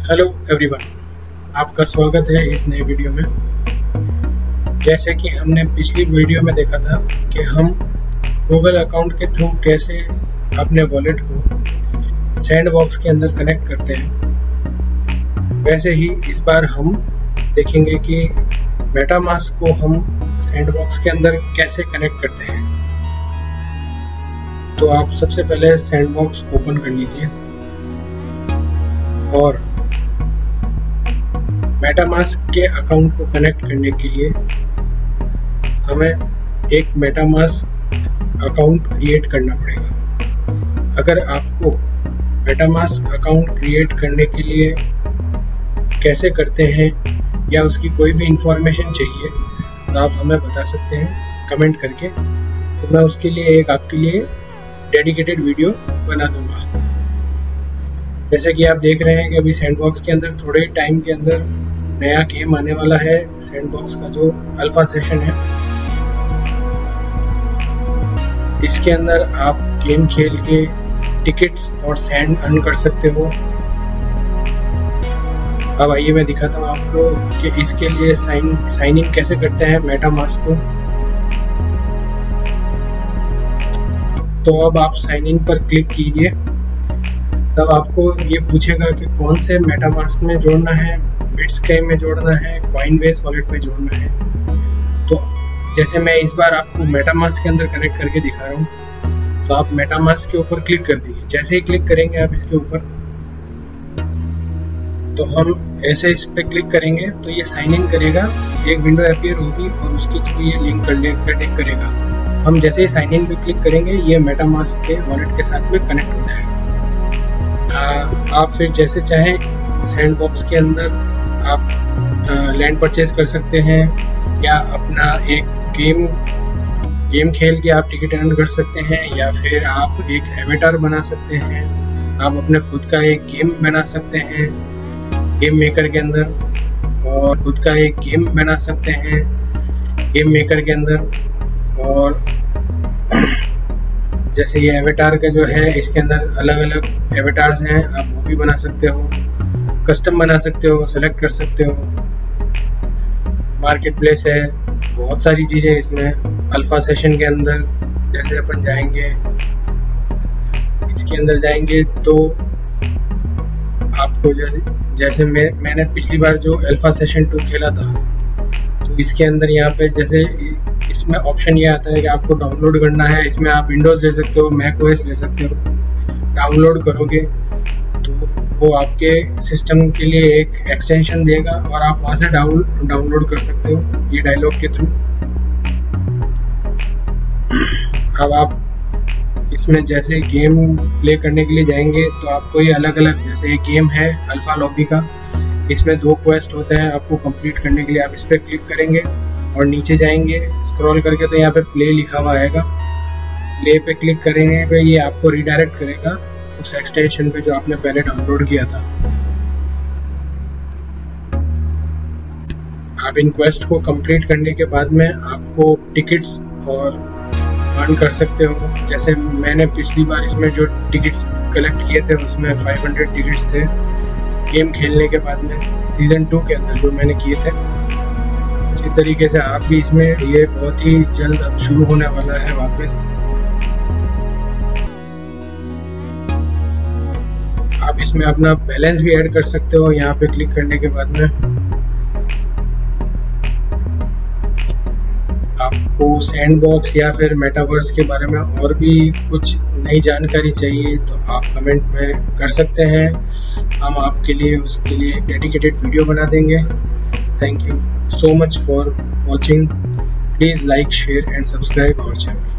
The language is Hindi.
हेलो एवरीवन, आपका स्वागत है इस नए वीडियो में। जैसे कि हमने पिछली वीडियो में देखा था कि हम गूगल अकाउंट के थ्रू कैसे अपने वॉलेट को सैंडबॉक्स के अंदर कनेक्ट करते हैं, वैसे ही इस बार हम देखेंगे कि मेटामास्क को हम सैंडबॉक्स के अंदर कैसे कनेक्ट करते हैं। तो आप सबसे पहले सैंडबॉक्स ओपन कर लीजिए और मेटामास्क के अकाउंट को कनेक्ट करने के लिए हमें एक मेटामास्क अकाउंट क्रिएट करना पड़ेगा। अगर आपको मेटामास्क अकाउंट क्रिएट करने के लिए कैसे करते हैं या उसकी कोई भी इंफॉर्मेशन चाहिए तो आप हमें बता सकते हैं कमेंट करके, तो मैं उसके लिए आपके लिए डेडिकेटेड वीडियो बना दूंगा। जैसे कि आप देख रहे हैं कि अभी सैंडबॉक्स के अंदर थोड़े टाइम के अंदर नया गेम आने वाला है। सैंडबॉक्स का जो अल्फा सेशन है, इसके अंदर आप गेम खेल के टिकट्स और सैंड अर्न कर सकते हो। अब आइए मैं दिखाता हूँ आपको कि इसके लिए साइन इन कैसे करते हैं मेटामास्क को। तो अब आप साइन इन पर क्लिक कीजिए, तब आपको ये पूछेगा कि कौन से मेटामास्क में जोड़ना है, बिटस्कैय में जोड़ना है, कॉइनबेस वॉलेट में जोड़ना है। तो जैसे मैं इस बार आपको मेटामास्क के अंदर कनेक्ट करके दिखा रहा हूँ, तो आप मेटामास्क के ऊपर क्लिक कर दीजिए। जैसे ही क्लिक करेंगे आप इसके ऊपर, तो हम ऐसे इस पर क्लिक करेंगे तो ये साइन इन करेगा, एक विंडो अपीयर होगी और उसके थ्रू ये लिंक कनेक्ट करेगा। हम जैसे ही साइन इन पे क्लिक करेंगे ये मेटामास्क के वॉलेट के साथ में कनेक्ट हो जाएगा। आप फिर जैसे चाहें सैंडबॉक्स के अंदर आप लैंड परचेज कर सकते हैं, या अपना एक गेम खेल के आप टिकट अर्न कर सकते हैं, या फिर आप एक एवेटार बना सकते हैं। आप अपने खुद का एक गेम बना सकते हैं गेम मेकर के अंदर, और खुद का एक गेम बना सकते हैं गेम मेकर के अंदर। और जैसे ये एवेटार का जो है, इसके अंदर अलग अलग एवेटार्स हैं, आप वो भी बना सकते हो, कस्टम बना सकते हो, सेलेक्ट कर सकते हो। मार्केट प्लेस है, बहुत सारी चीज़ें इसमें। अल्फा सेशन के अंदर जैसे अपन जाएंगे, इसके अंदर जाएंगे तो आपको जैसे मैंने पिछली बार जो अल्फा सेशन 2 खेला था, तो इसके अंदर यहाँ पे जैसे इसमें ऑप्शन ये आता है कि आपको डाउनलोड करना है। इसमें आप विंडोज़ ले सकते हो, मैक ओएस ले सकते हो। डाउनलोड करोगे तो वो आपके सिस्टम के लिए एक एक्सटेंशन देगा और आप वहाँ से डाउनलोड कर सकते हो ये डायलॉग के थ्रू। अब आप इसमें जैसे गेम प्ले करने के लिए जाएंगे तो आपको ये अलग अलग, जैसे एक गेम है अल्फा लॉबी का, इसमें 2 क्वेस्ट होते हैं आपको कंप्लीट करने के लिए। आप इस पर क्लिक करेंगे और नीचे जाएंगे स्क्रॉल करके, तो यहाँ पे प्ले लिखा हुआ आएगा। प्ले पे क्लिक करेंगे पे ये आपको रिडायरेक्ट करेगा उस एक्सटेंशन पे जो आपने पहले डाउनलोड किया था। आप इन क्वेस्ट को कंप्लीट करने के बाद में आपको टिकट्स और अर्न कर सकते हो। जैसे मैंने पिछली बार इसमें जो टिकट्स कलेक्ट किए थे उसमें 500 टिकट्स थे गेम खेलने के बाद में, सीजन 2 के अंदर जो मैंने किए थे। इसी तरीके से आप भी इसमें, ये बहुत ही जल्द अब शुरू होने वाला है वापस। आप इसमें अपना बैलेंस भी ऐड कर सकते हो यहाँ पे क्लिक करने के बाद में। आपको सैंडबॉक्स या फिर मेटावर्स के बारे में और भी कुछ नई जानकारी चाहिए तो आप कमेंट में कर सकते हैं, हम आपके लिए उसके लिए डेडिकेटेड वीडियो बना देंगे। Thank you so much for watching. Please like, share and subscribe our channel.